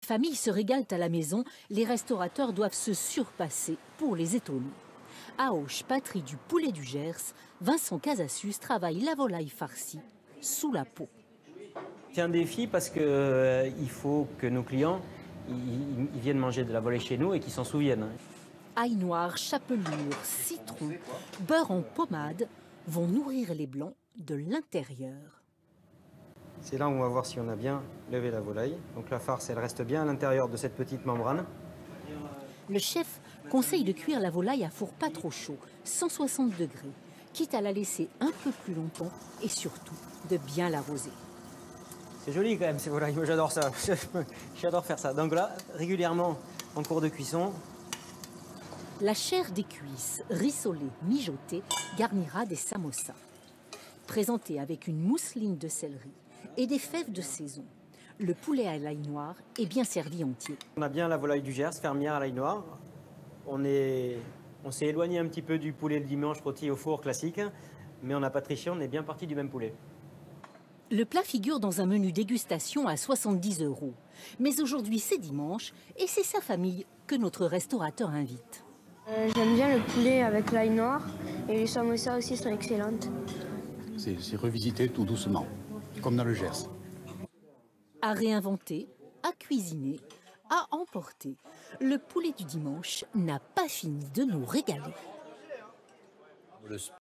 Familles se régalent à la maison, les restaurateurs doivent se surpasser pour les étonner. À Auch, patrie du poulet du Gers, Vincent Casassus travaille la volaille farcie sous la peau. C'est un défi parce qu'il faut que nos clients ils viennent manger de la volaille chez nous et qu'ils s'en souviennent. Ail noir, chapelure, citron, beurre en pommade vont nourrir les blancs de l'intérieur. C'est là où on va voir si on a bien levé la volaille. Donc la farce, elle reste bien à l'intérieur de cette petite membrane. Le chef conseille de cuire la volaille à four pas trop chaud, 160 degrés, quitte à la laisser un peu plus longtemps et surtout de bien l'arroser. C'est joli quand même ces volailles, moi j'adore ça, j'adore faire ça. Donc là, régulièrement en cours de cuisson. La chair des cuisses, rissolée, mijotée, garnira des samosas. Présentée avec une mousseline de céleri et des fèves de saison, le poulet à l'ail noir est bien servi entier. On a bien la volaille du Gers, fermière à l'ail noir. On s'est éloigné un petit peu du poulet le dimanche rôti au four classique, mais on n'a pas triché, on est bien parti du même poulet. Le plat figure dans un menu dégustation à 70 €. Mais aujourd'hui, c'est dimanche et c'est sa famille que notre restaurateur invite. J'aime bien le poulet avec l'ail noir et les samosas aussi sont excellentes. C'est revisiter tout doucement, comme dans le Gers. À réinventer, à cuisiner, à emporter, le poulet du dimanche n'a pas fini de nous régaler.